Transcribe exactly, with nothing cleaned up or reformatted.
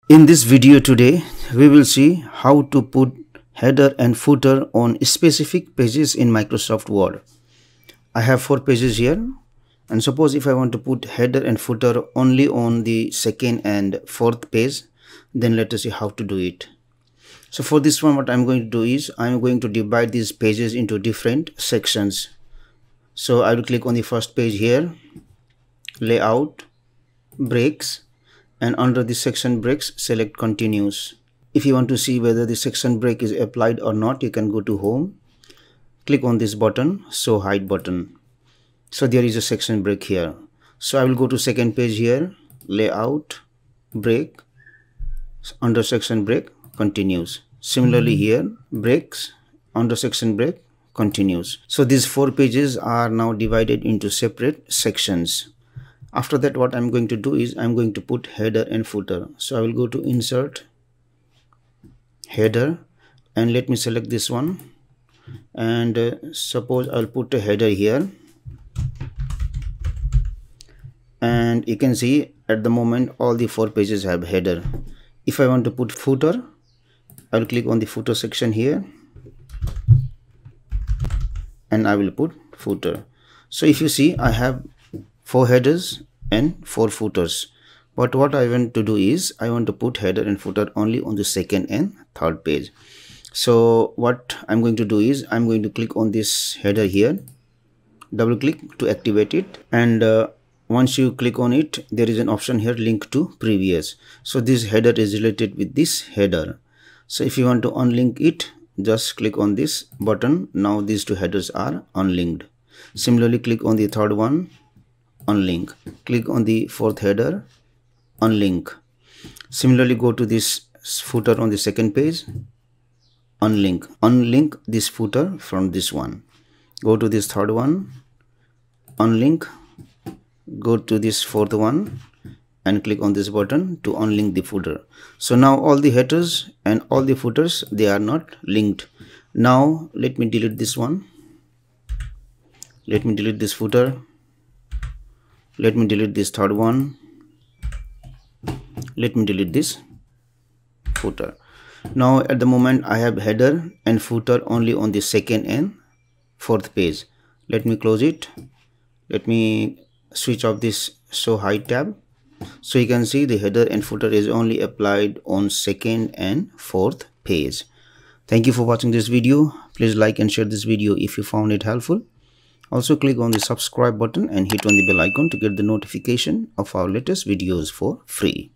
In this video today, we will see how to put header and footer on specific pages in Microsoft Word. I have four pages here, and suppose if I want to put header and footer only on the second and fourth page, then let us see how to do it. So for this one, what I'm going to do is I'm going to divide these pages into different sections. So I will click on the first page here, layout, breaks, and under the section breaks select continuous. If you want to see whether the section break is applied or not, you can go to home, click on this button, show hide button. So there is a section break here. So I will go to second page here, layout, break, under section break, continues. Similarly here, breaks, under section break, continues. So these four pages are now divided into separate sections. After that, what I'm going to do is I'm going to put header and footer. So I will go to insert, header, and let me select this one, and uh, suppose I'll put a header here, and you can see at the moment all the four pages have header. If I want to put footer, I'll click on the footer section here, and I will put footer. So if you see, I have four headers and four footers, but what I want to do is I want to put header and footer only on the second and third page. So what I'm going to do is I'm going to click on this header here, double click to activate it, and uh, once you click on it, there is an option here, link to previous. So this header is related with this header. So if you want to unlink it, just click on this button. Now these two headers are unlinked. Similarly, click on the third one, unlink. Click on the fourth header, unlink. Similarly, go to this footer on the second page, unlink. Unlink this footer from this one. Go to this third one, unlink. Go to this fourth one and click on this button to unlink the footer. So now all the headers and all the footers, they are not linked. Now let me delete this one. Let me delete this footer. Let me delete this third one. Let me delete this footer. Now at the moment I have header and footer only on the second and fourth page. Let me close it. Let me switch off this show hide tab. So you can see the header and footer is only applied on second and fourth page. Thank you for watching this video. Please like and share this video if you found it helpful. Also click on the subscribe button and hit on the bell icon to get the notification of our latest videos for free.